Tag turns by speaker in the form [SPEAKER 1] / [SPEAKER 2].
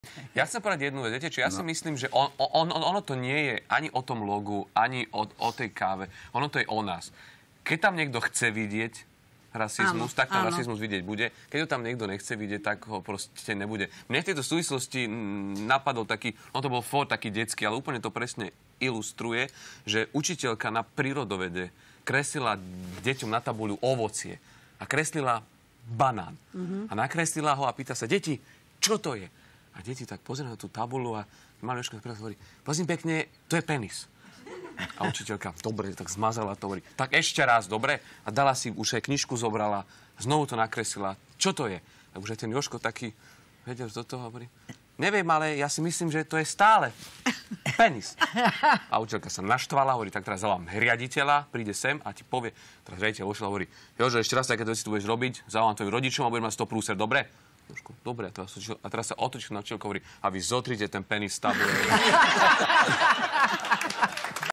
[SPEAKER 1] Ja chcem povedať jednu vec, viete čo, ja si myslím, že ono to nie je ani o tom logu, ani o tej káve. Ono to je o nás. Keď tam niekto chce vidieť rasizmus, tak tam rasizmus vidieť bude. Keď ho tam niekto nechce vidieť, tak ho proste nebude. Mne v tejto súvislosti napadol taký, to bol taký detský, ale úplne to presne ilustruje, že učiteľka na prírodovede kreslila deťom na tabuľu ovocie a kreslila banán. A nakreslila ho a pýta sa, deti, čo to je? A deti tak pozerajú na tú tabuľu a malý Jožko hovorí, prosím pekne, to je penis. A učiteľka, dobre, tak zmazala to, hovorí, tak ešte raz, dobre? A dala si, už aj knižku zobrala, znovu to nakreslila. Čo to je? A už aj ten Jožko taký, vedel do toho, hovorí, neviem, ale ja si myslím, že to je stále penis. A učiteľka sa naštvala, hovorí, tak teraz zavolám riaditeľa, príde sem a ti povie, teraz riaditeľ vošiel a hovorí, Jožo, ešte raz takéto veci tu budeš robiť, zavolám tvojim rodičom a budem mať 100 prúser, dobre? Jožko, dobre, a teraz sa otočil na učiteľku, hovorí, a vy zotrite ten penis z tabule.